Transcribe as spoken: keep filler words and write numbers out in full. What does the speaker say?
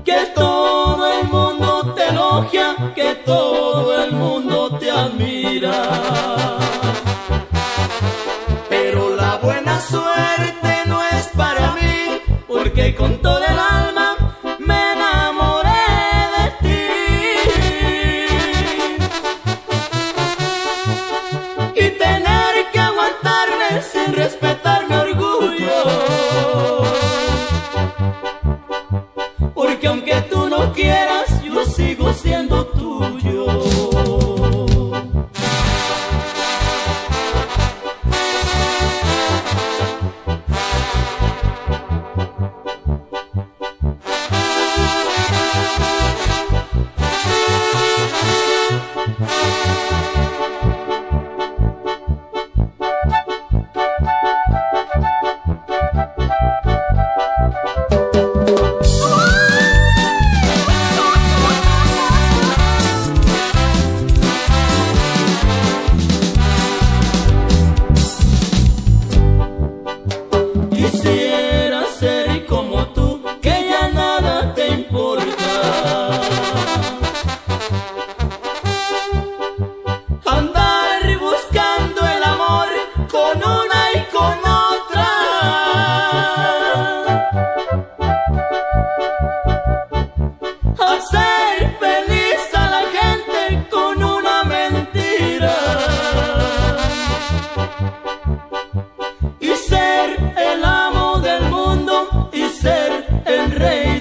que todo el mundo te elogia, que todo el mundo te admira. Pero la buena suerte no es para mí, porque con todo el alma me enamoré de ti. Y tener que aguantarme sin respetar mi orgullo, porque aunque tú no quieras, yo sigo siendo tuyo. Quisiera ser como tú, que ya nada te importa. Andar buscando el amor con una y con otra. Hacer feliz a la gente con una mentira. Y ser el amo del mundo y ser el rey